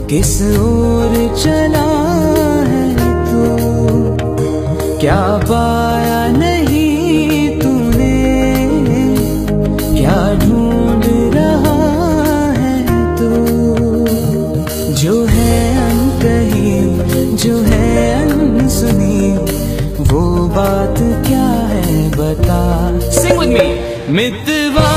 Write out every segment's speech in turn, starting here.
किस ओर चला है तू, क्या पाया नहीं तूने, क्या ढूंढ रहा है तू। जो है अनकही, जो है अनसुनी, वो बात क्या है बता। Sing with me. मितवा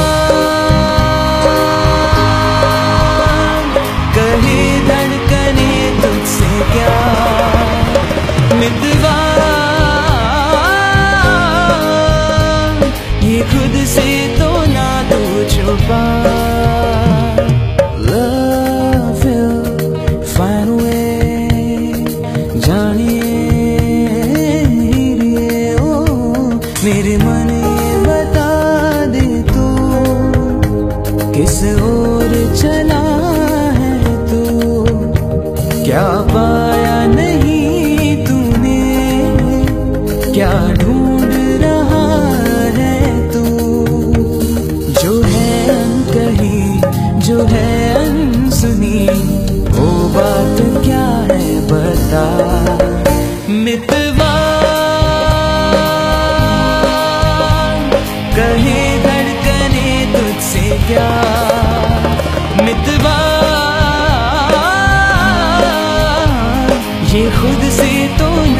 कहे धड़कने तुझसे क्या, मितवा ये खुद से तो ना तू छुपा। Love will find a way, जानिए मेरे मन ये बता दे तू, किस ओर चला है तू, क्या पाया नहीं तूने, क्या ढूंढ रहा है तू। जो है अनकही, जो है अनसुनी, वो बात क्या है बता। मितवा कहे धड़कने तुझसे क्या, मितवा ये खुद से तो